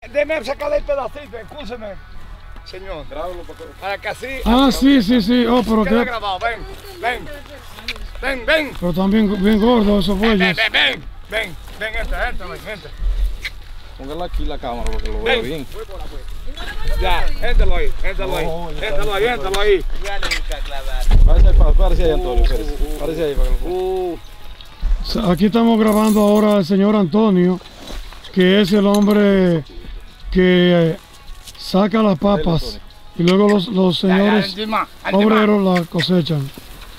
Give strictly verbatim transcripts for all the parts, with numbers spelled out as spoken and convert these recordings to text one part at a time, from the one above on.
Déjeme sacarle el pedacito, escúcheme. Señor, grábalo para que así. Ah, sí, sí, sí. Oh, pero queda qué. grabado, ven, ven. Ven, ven. Pero también bien gordos esos Ven, bueyes. ven, ven, ven, ven, entra, entra, ven, entra. Póngala aquí la cámara para que lo vea bien. Ya, éntalo ahí, éntalo ahí, éntalo ahí, éntalo ahí. Parece ahí, Antonio, parece ahí para que lo Uh, Aquí estamos grabando ahora al señor Antonio, que es el hombre que saca las papas y luego los, los señores ya, ya, ya, obreros las cosechan.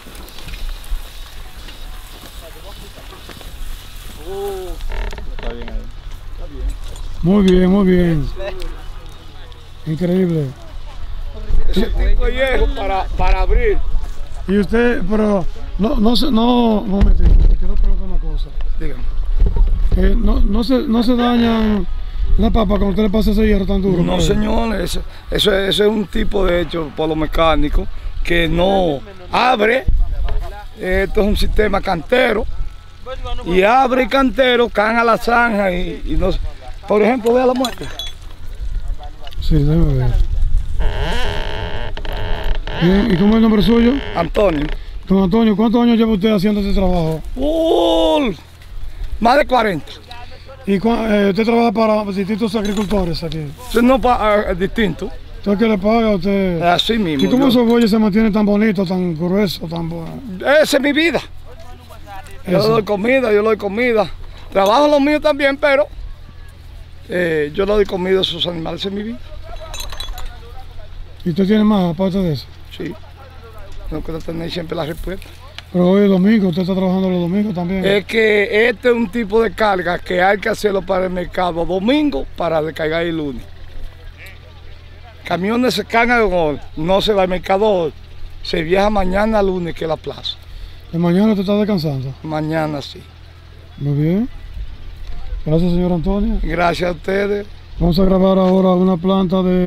Está bien ahí. Muy bien, muy bien. Increíble. ese tipo de hierro para, para abrir. Y usted, pero no, no se, no, un momentito, quiero preguntar una cosa. Dígame. Eh, no, no se, no se dañan la papa cuando usted le pasa ese hierro tan duro. No, ¿no? señores, eso, eso, es, eso es un tipo de hecho por los mecánicos que no abre. Esto es un sistema cantero y abre y cantero, caen a la zanja y, y no. Por ejemplo, vea la muestra. Sí, déjame ver. Bien, ¿y cómo es el nombre suyo? Antonio. Don Antonio, ¿cuántos años lleva usted haciendo este trabajo? Uh, más de cuarenta. ¿Y cua- eh, usted trabaja para distintos agricultores aquí? Eso no pa- es distinto. ¿Usted qué le paga a usted? Así mismo. ¿Y cómo yo- esos bueyes se mantienen tan bonitos, tan gruesos, tan buenos? Esa es mi vida. Yo le Eso. doy comida, yo le doy comida. Trabajo en lo mío también, pero eh, yo le doy comida a esos animales, esa es mi vida. ¿Y usted tiene más aparte de eso? Sí. No quiero tener siempre la respuesta. Pero hoy es domingo, usted está trabajando los domingos también. Es que este es un tipo de carga que hay que hacerlo para el mercado domingo para descargar el lunes. Camiones se cargan hoy, no se va al mercado hoy. Se viaja mañana lunes, que es la plaza. ¿De mañana usted está descansando? Mañana sí. Muy bien. Gracias, señor Antonio. Gracias a ustedes. Vamos a grabar ahora una planta de